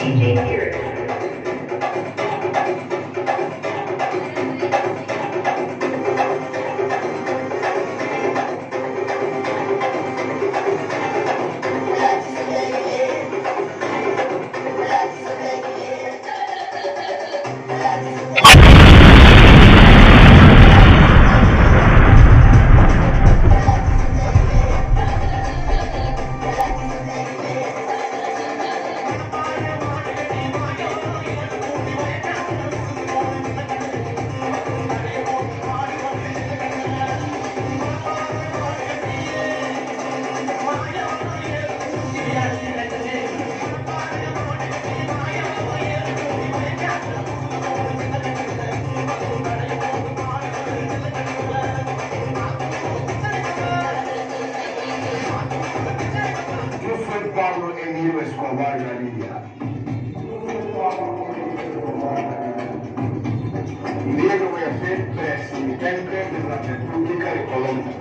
Diego voy a ser presidente de la República de Colombia.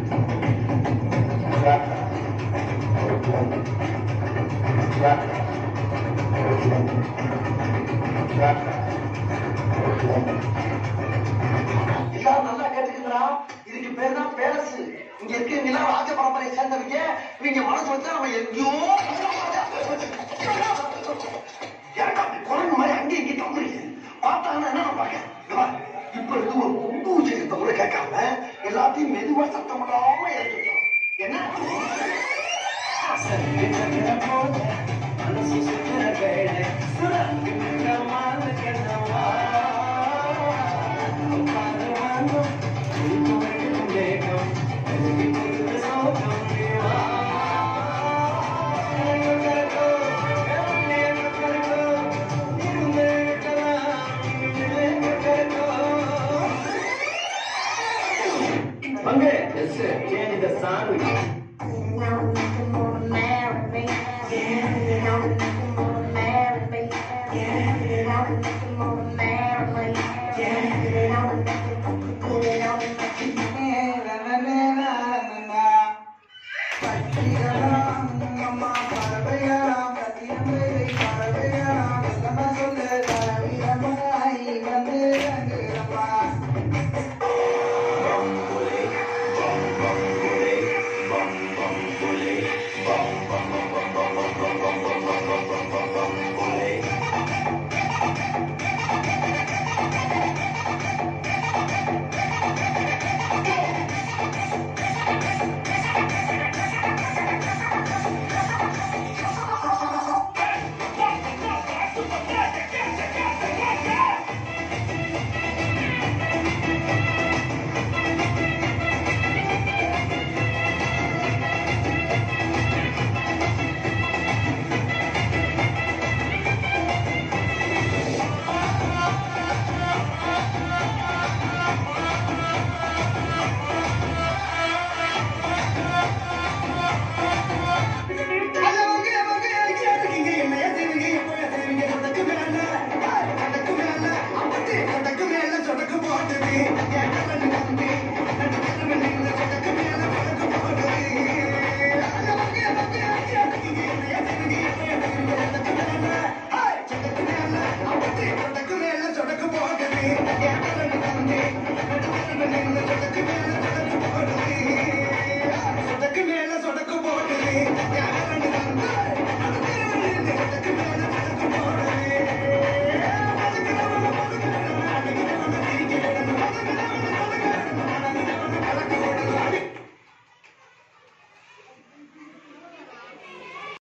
எல்லாரும் நல்லா கேட்டுக்கிறா. இதுக்கு பேர் தான் பேரரசு. இங்க இருக்கீங்களா ராஜ பரம்பரை சேர்ந்தவங்க. நீங்க மனசு வச்சா நம்ம எங்கேயோ குரங்கு மாதிரி அங்கேயும் இங்கே தந்துருக்கு. பார்த்தாங்கன்னா என்ன பாக்க இப்ப இருந்து ஒரு பொம்பு விஷயத்தை கூட கேட்காம எல்லாத்தையும் மெதுவா சத்தம் இல்லாம எடுத்துக்கலாம். என்ன